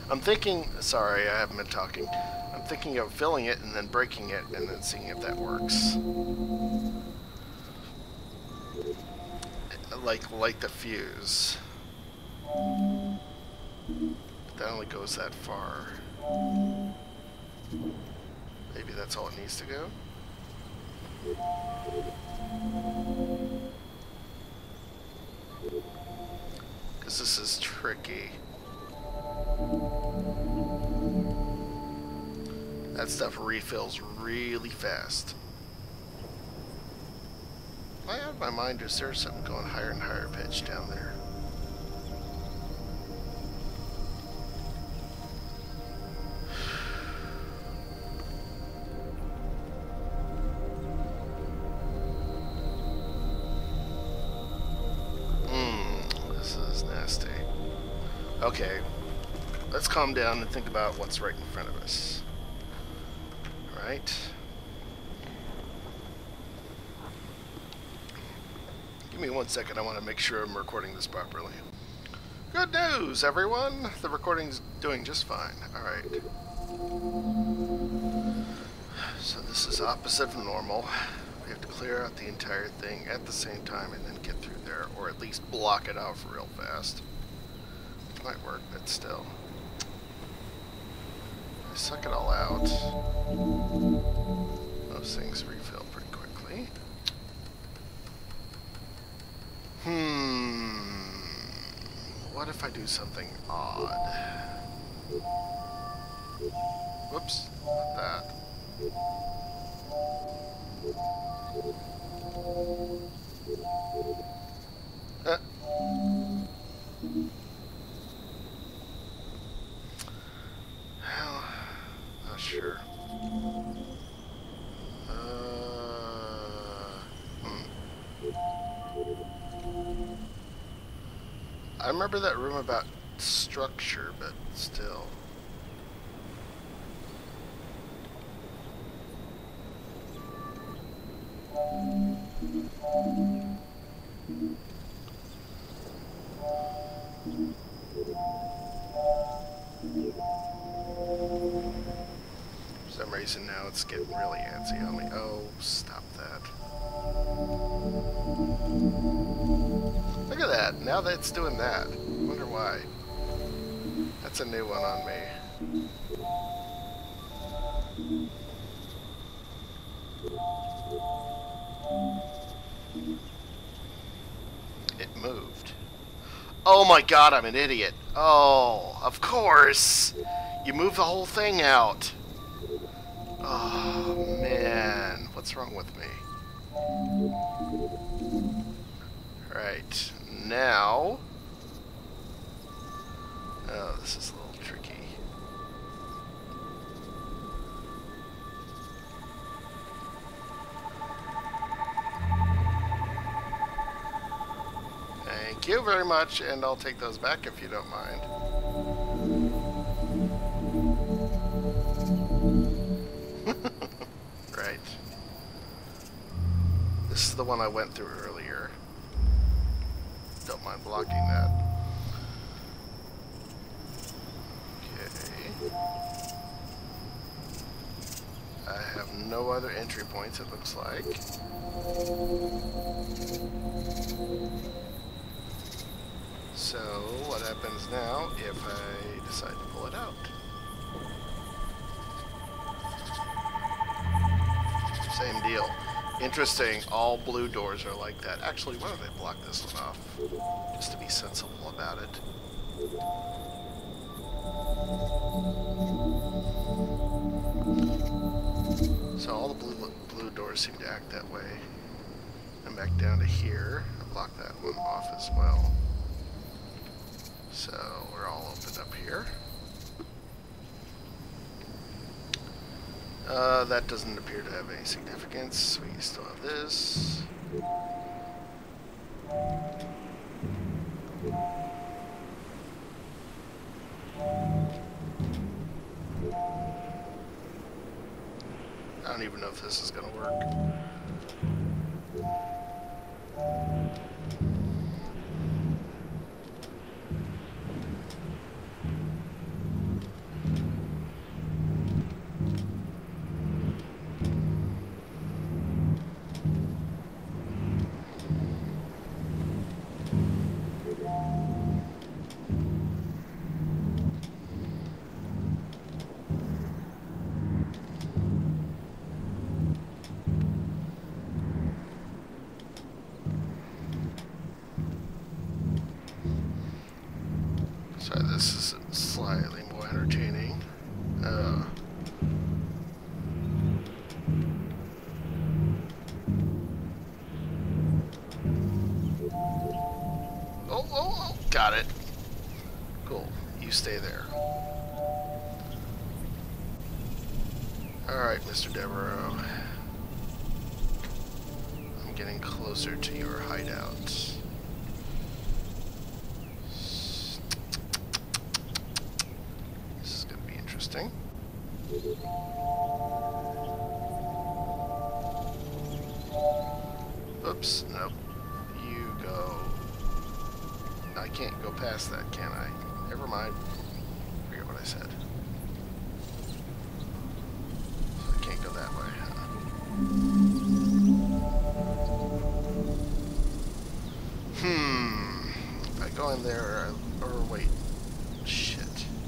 I'm thinking, sorry, I haven't been talking. I'm thinking of filling it and then breaking it and then seeing if that works. Like the fuse. But that only goes that far. Maybe that's all it needs to go. Because this is tricky. That stuff refills really fast. Am I out of my mind, or is there something going higher and higher pitch down there? This is nasty. Okay, let's calm down and think about what's right in front of us. Right. Give me 1 second, I want to make sure I'm recording this properly. Good news, everyone! The recording's doing just fine. Alright. So this is opposite of normal. We have to clear out the entire thing at the same time and then get through there, or at least block it off real fast. Which might work, but still. I suck it all out. Those things refill pretty quickly. What if I do something odd? Whoops, not that. Well, not sure. I remember that room about structure, but still. For some reason now it's getting really antsy on me. Oh, stop that. Look at that. Now that's doing that. I wonder why. That's a new one on me. It moved. Oh my god, I'm an idiot. Oh, of course. You moved the whole thing out. Oh, man. What's wrong with me? Right. Now... Oh, this is a little tricky. Thank you very much, and I'll take those back if you don't mind. Right. This is the one I went through earlier. Don't mind blocking that. Okay. I have no other entry points, it looks like. So, what happens now if I decide to pull it out? Same deal. Interesting, all blue doors are like that. Actually, why don't I block this one off? Just to be sensible about it. So all the blue doors seem to act that way. And back down to here. I'll block that one off as well. So we're all opened up here. That doesn't appear to have any significance. We still have this. I don't even know if this is going to work. Sorry, this is slightly more entertaining. Oh, got it. Cool. You stay there. Alright, Mr. Devereaux. I'm getting closer to your hideout. This is going to be interesting. Oops, nope. You go. I can't go past that, can I? Never mind. Forget what I said. So I can't go that way, huh? If I go in there, or wait. Shit.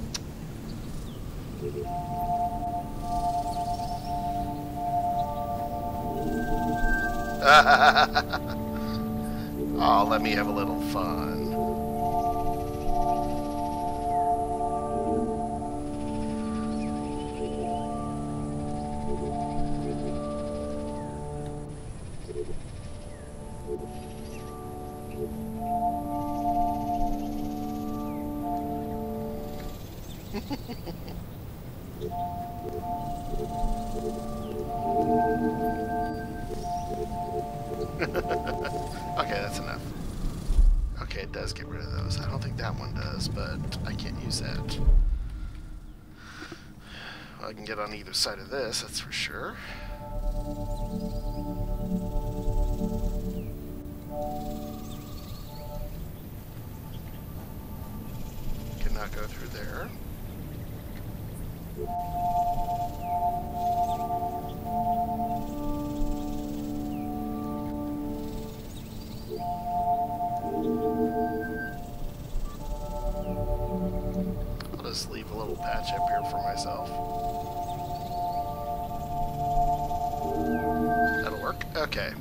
Oh, let me have a little fun. Okay, that's enough. Okay, it does get rid of those. I don't think that one does, but I can't use that. Well, I can get on either side of this, that's for sure. Cannot go through there. I'll just leave a little patch up here for myself. That'll work? Okay.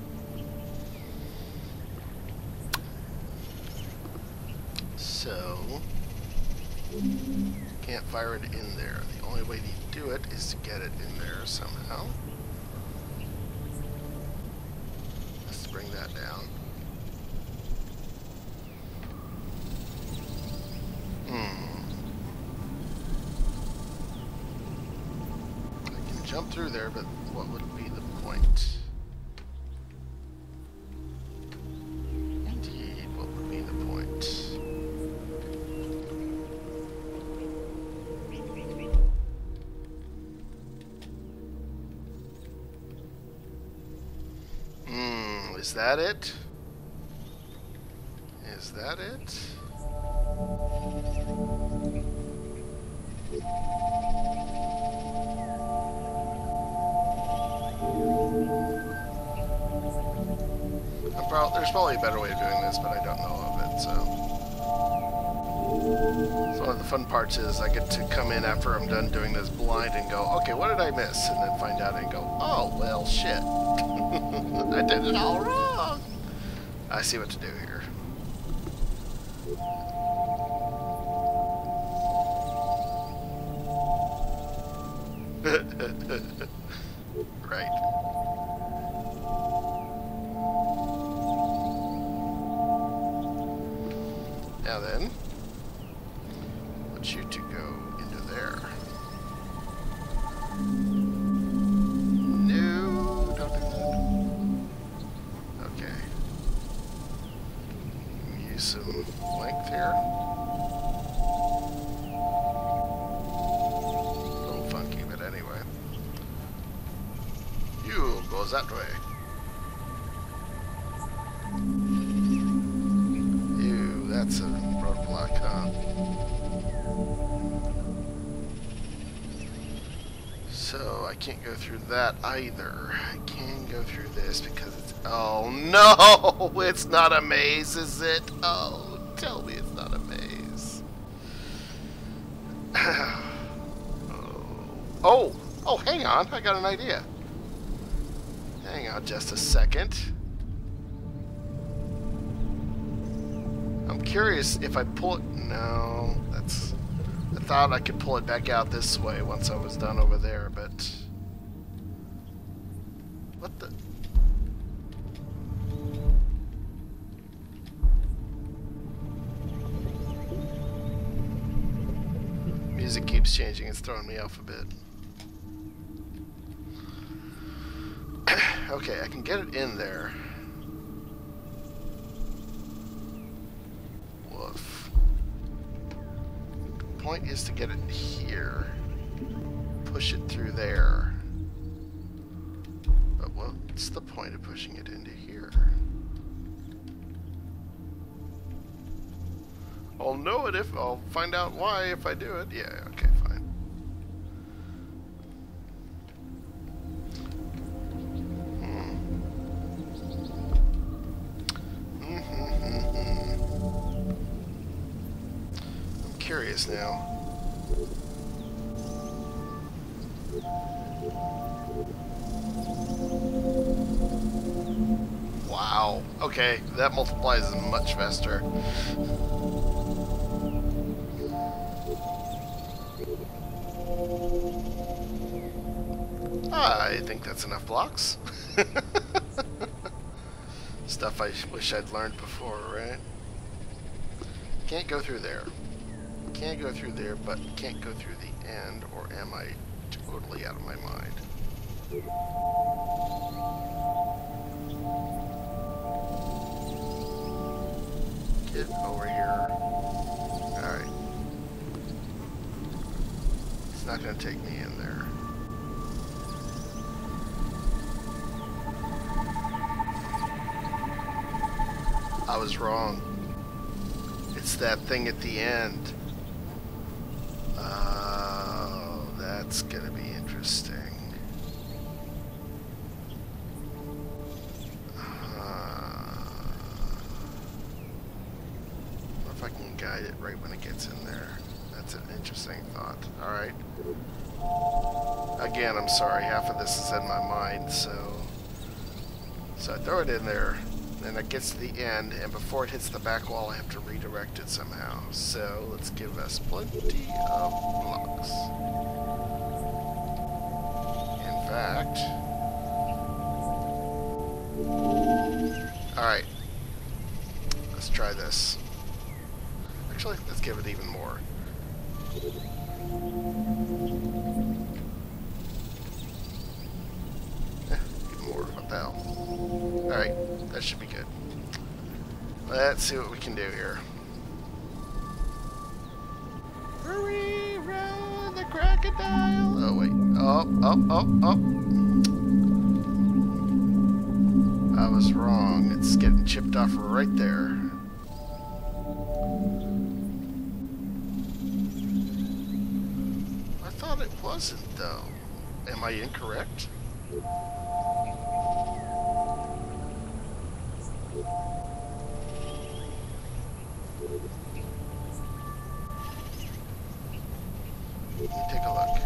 So, can't fire it in there. The only way to do it is to get it in there somehow. Let's bring that down. I can jump through there, but what would be the point? Indeed, what would be the point? Is that it? Is that it? There's probably a better way of doing this, but I don't know of it, so one of the fun parts is I get to come in after I'm done doing this blind and go, okay, what did I miss? And then find out and go, oh, well, shit. I did it all wrong. I see what to do here. Right. Now then, I want you to go into there. No, don't do that. Okay. Use some length here. A little funky, but anyway. You go that way. That's a roadblock, huh? So I can't go through that either. I can go through this because it's... Oh no! It's not a maze, is it? Oh, tell me it's not a maze. Oh, hang on. I got an idea. Hang on just a second. I'm curious if I pull it. No, that's. I thought I could pull it back out this way once I was done over there, but. What the? Music keeps changing, it's throwing me off a bit. Okay, I can get it in there. Woof. The point is to get it here. Push it through there. But what's the point of pushing it into here? I'll know it if I'll find out why if I do it. Yeah, okay, fine. I'm curious now. Wow. Okay, that multiplies much faster. I think that's enough blocks. Stuff I wish I'd learned before, right? Can't go through there. Can't go through there, but can't go through the end, or am I totally out of my mind? Get over here. Alright. It's not going to take me in there. I was wrong. It's that thing at the end. Oh, that's gonna be interesting. What if I can guide it right when it gets in there? That's an interesting thought. Alright. Again, I'm sorry, half of this is in my mind, so I throw it in there. Then it gets to the end, and before it hits the back wall, I have to redirect it somehow. So let's give us plenty of blocks. In fact, alright, let's try this. Actually, let's give it even more. Even more, what the hell? Alright. That should be good. Let's see what we can do here. Hurry, run the crocodile! Oh, wait. Oh. I was wrong. It's getting chipped off right there. I thought it wasn't, though. Am I incorrect? Let me take a look.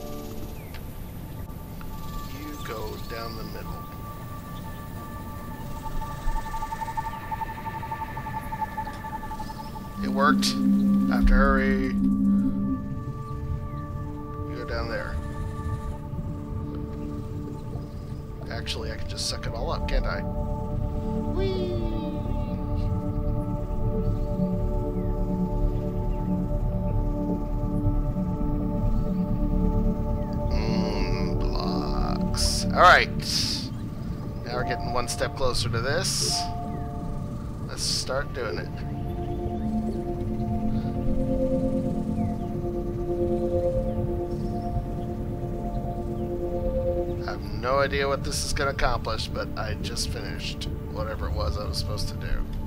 You go down the middle. It worked. I have to hurry. You go down there. Actually, I can just suck it all up, can't I? Whee! Alright, now we're getting one step closer to this. Let's start doing it. I have no idea what this is going to accomplish, but I just finished whatever it was I was supposed to do.